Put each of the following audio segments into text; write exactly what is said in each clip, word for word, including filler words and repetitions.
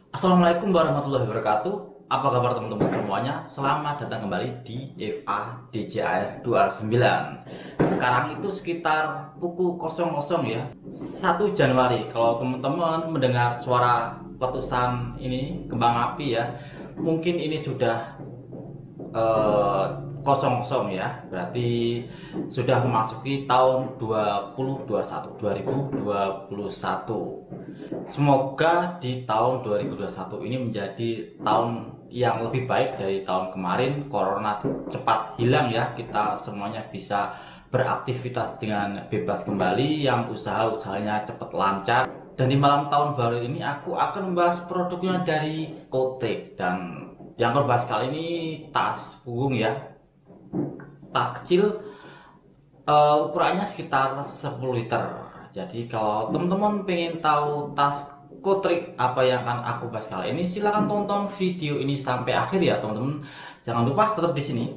Assalamualaikum warahmatullahi wabarakatuh. Apa kabar teman-teman semuanya? Selamat datang kembali di F A D J R dua puluh sembilan. Sekarang itu sekitar pukul nol nol ya, satu Januari. Kalau teman-teman mendengar suara letusan ini, kembang api ya, mungkin ini sudah eh, kosong kosong ya, berarti sudah memasuki tahun dua ribu dua puluh satu dua ribu dua puluh satu. Semoga di tahun dua ribu dua puluh satu ini menjadi tahun yang lebih baik dari tahun kemarin. Corona cepat hilang ya, kita semuanya bisa beraktivitas dengan bebas kembali, yang usaha-usahanya cepat lancar. Dan di malam tahun baru ini aku akan membahas produknya dari Kotrek. Dan yang aku bahas kali ini tas punggung ya, tas kecil, uh, ukurannya sekitar sepuluh liter. Jadi kalau teman-teman pengen tahu tas Kotrek apa yang akan aku bahas kali ini, silahkan tonton video ini sampai akhir ya teman-teman. Jangan lupa tetap di sini.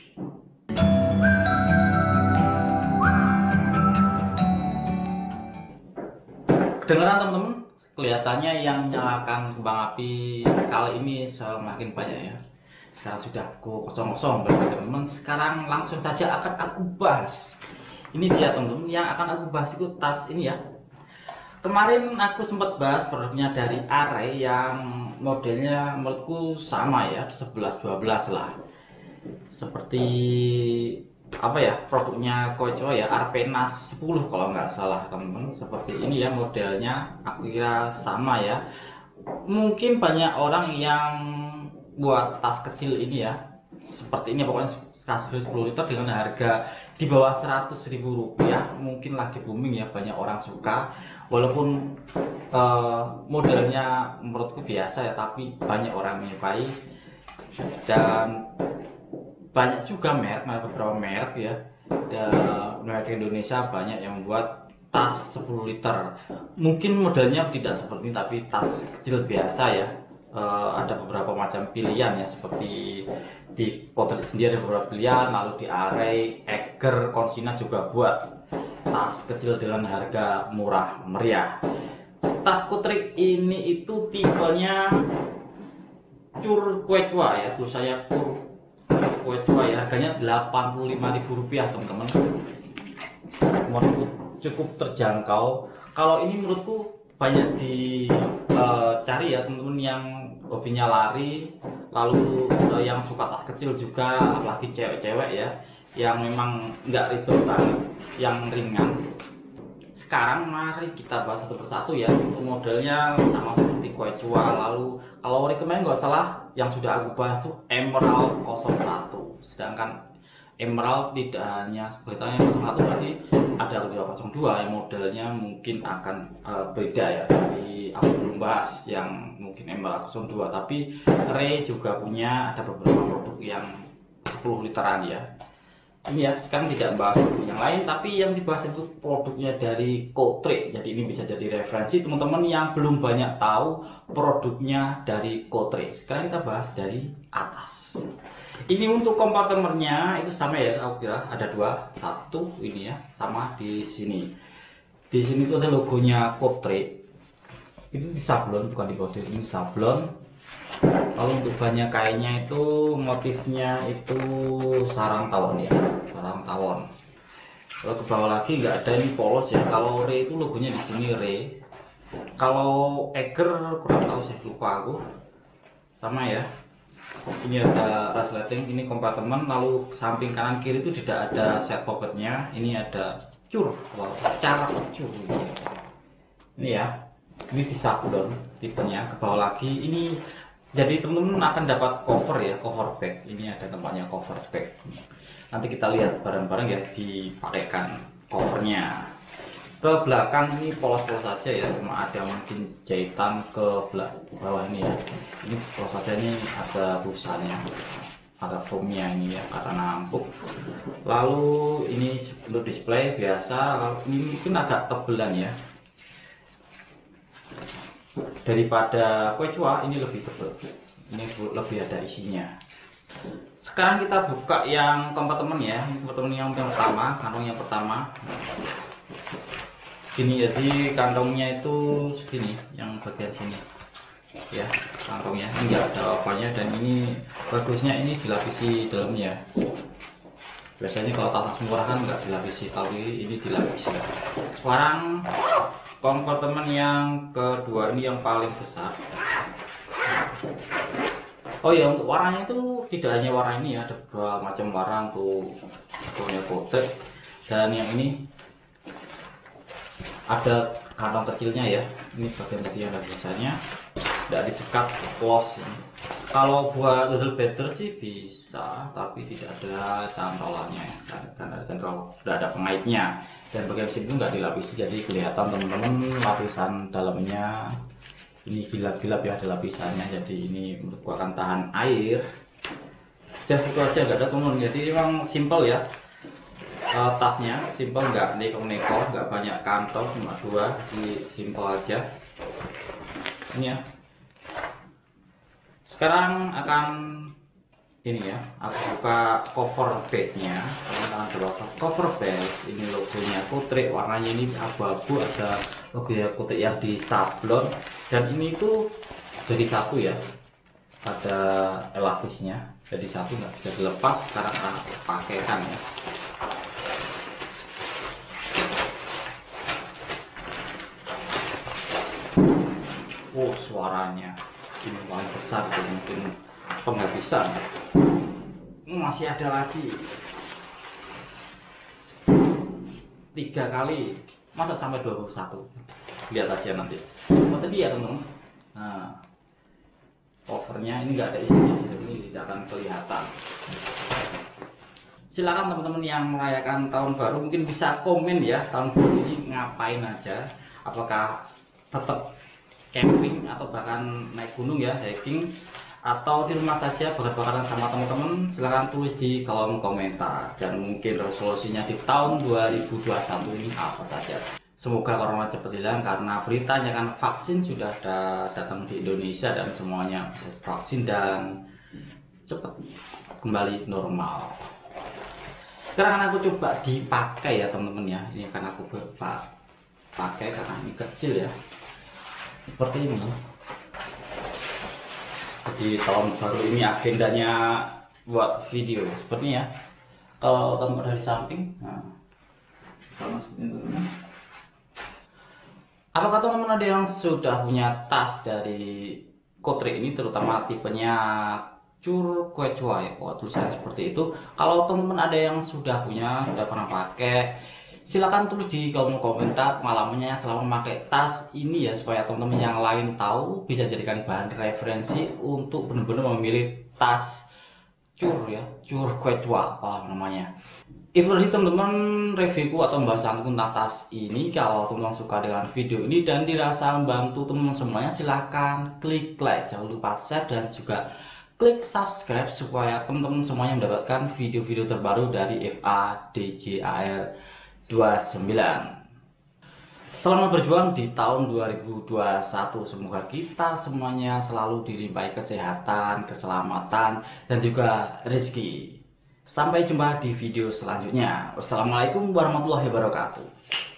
Kedengeran teman-teman? Kelihatannya yang menyalakan kembang api kali ini semakin banyak ya. Sekarang sudah pukul nol nol berarti teman-teman. Sekarang langsung saja akan aku bahas. Ini dia teman-teman, yang akan aku bahas itu tas ini ya. Kemarin aku sempat bahas produknya dari Array yang modelnya menurutku sama ya, sebelas dua belas lah. Seperti apa ya, produknya Koichua ya, Arpenas sepuluh kalau nggak salah teman-teman. Seperti ini ya modelnya, aku kira sama ya. Mungkin banyak orang yang buat tas kecil ini ya, seperti ini pokoknya kasus sepuluh liter dengan harga di bawah seratus ribu rupiah, mungkin lagi booming ya, banyak orang suka. Walaupun uh, modelnya menurutku biasa ya, tapi banyak orang menyukai. Dan banyak juga merek, ada beberapa merek ya, dan merek Indonesia banyak yang membuat tas sepuluh liter. Mungkin modelnya tidak seperti ini, tapi tas kecil biasa ya. Uh, ada beberapa macam pilihan ya, seperti di Kotrek sendiri ada beberapa pilihan, lalu di Array, Eger, Konsina juga buat tas kecil dengan harga murah meriah. Tas Kotrek ini itu tipenya Cur Koichua ya, tulisannya Cur Koichua ya, harganya delapan puluh lima ribu rupiah teman-teman. Menurutku cukup terjangkau. Kalau ini menurutku banyak dicari uh, ya teman-teman yang hobinya lari, lalu uh, yang suka tas kecil juga, apalagi cewek-cewek ya, yang memang nggak ribet banget, yang ringan. Sekarang mari kita bahas satu persatu ya. Untuk modelnya sama seperti Koichua. Lalu kalau rekomend nggak salah, yang sudah aku bahas tuh Emerald nol satu. Sedangkan Emerald tidak hanya beritanya nol satu, berarti ada dua nol dua yang modelnya mungkin akan uh, beda ya. Tapi aku belum bahas yang mungkin Emerald nol dua, tapi Ray juga punya ada beberapa produk yang sepuluh literan ya. Ini ya, sekarang tidak bahas produk yang lain, tapi yang dibahas itu produknya dari Kotrek. Jadi ini bisa jadi referensi teman-teman yang belum banyak tahu produknya dari Kotrek. Sekarang kita bahas dari atas. Ini untuk kompartemennya itu sama ya, aku kira ada dua, satu ini ya, sama di sini. Di sini itu ada logonya Kotrek. Itu di sablon, bukan di body, ini sablon. Lalu untuk bahannya kainnya itu motifnya itu sarang tawon ya, sarang tawon. Kalau ke bawah lagi nggak ada ini polos ya. Kalau Ray itu logonya di sini Ray. Kalau Eger kurang tahu sih, lupa aku. Sama ya. Ini ada resleting, ini kompartemen. Lalu samping kanan kiri itu tidak ada set pocketnya. Ini ada cur, wow, cara cur. Ini ya. Ini di sablon tipenya. Ke bawah lagi ini. Jadi teman-teman akan dapat cover ya, cover bag. Ini ada tempatnya cover bag. Nanti kita lihat bareng-bareng ya, dipakaikan covernya. Ke belakang ini polos-polos saja ya, cuma ada mungkin jahitan ke bawah ini ya. Ini polos saja, ini ada busanya, ada foamnya ini ya, karena empuk. Lalu ini untuk display biasa. Lalu ini mungkin agak tebelan ya. Daripada Koichua ini lebih tebal, ini lebih ada isinya. Sekarang kita buka yang kompartemen ya, kompartemen yang pertama, kantong yang pertama. Gini, jadi kantongnya itu segini, yang bagian sini. ya kantongnya, ini nggak ada apa-apanya, dan ini bagusnya ini dilapisi dalamnya. Biasanya kalau tas murah kan nggak dilapisi, tapi ini dilapisi. Sekarang kompartemen yang kedua ini yang paling besar. Oh ya, untuk warnanya itu tidak hanya warna ini ya, ada beberapa macam warna untuk punya kotak. Dan yang ini ada kantong kecilnya ya, ini bagian bagian yang biasanya tidak disekat close ini. Kalau buat little better sih bisa, tapi tidak ada cantolannya karena ada cantol, sudah ada pengaitnya. Dan bagian sini nggak dilapisi, jadi kelihatan teman-teman lapisan dalamnya ini gilap-gilap ya, ada lapisannya, jadi ini merupakan tahan air. Dan itu aja, nggak ada teman, jadi memang simple ya. Uh, tasnya simple, nggak neko-neko, nggak banyak kantong, cuma dua, jadi simple aja ini ya. Sekarang akan ini ya, aku buka cover bagnya. Teman-teman ada cover bag, ini logonya Kutrik, warnanya ini abu-abu, ada logonya Kutrik yang di sablon, dan ini tuh jadi satu ya, ada elastisnya jadi satu, nggak bisa dilepas. Sekarang aku pakaikan ya. Oh, suaranya ini paling besar, itu mungkin penghabisan. Masih ada lagi tiga kali, masa sampai dua puluh satu, lihat aja nanti. Oh tadi ya teman-teman, nah covernya ini nggak ada isinya, ini tidak akan kelihatan. Silakan teman-teman yang merayakan tahun baru mungkin bisa komen ya, tahun baru ini ngapain aja, apakah tetap camping atau bahkan naik gunung ya, hiking, atau di rumah saja bakar-bakaran sama teman-teman. Silahkan tulis di kolom komentar, dan mungkin resolusinya di tahun dua ribu dua puluh satu ini apa saja. Semoga corona cepat hilang, karena beritanya kan vaksin sudah ada datang di Indonesia dan semuanya bisa vaksin dan cepat kembali normal. Sekarang kan aku coba dipakai ya teman-teman ya, ini akan aku pakai karena ini kecil ya, seperti ini. Jadi tahun baru ini agendanya buat video seperti ya. Kalau teman dari samping, nah, apakah teman-teman ada yang sudah punya tas dari Kutrik ini, terutama tipenya Cur Quechua ya, oh, tulisannya seperti itu. Kalau teman-teman ada yang sudah punya, sudah pernah pakai, silakan tulis di kolom komentar pengalamannya selama memakai tas ini ya, supaya teman-teman yang lain tahu, bisa jadikan bahan referensi untuk benar-benar memilih tas Cur ya, Cur Quechua apa namanya. Itu tadi teman-teman reviewku atau pembahasanku tentang tas ini. Kalau teman-teman suka dengan video ini dan dirasa membantu teman-teman semuanya, silahkan klik like, jangan lupa share, dan juga klik subscribe supaya teman-teman semuanya mendapatkan video-video terbaru dari F A D G A R dua puluh sembilan. Selamat berjuang di tahun dua ribu dua puluh satu. Semoga kita semuanya selalu dilimpahi kesehatan, keselamatan, dan juga rezeki. Sampai jumpa di video selanjutnya. Wassalamualaikum warahmatullahi wabarakatuh.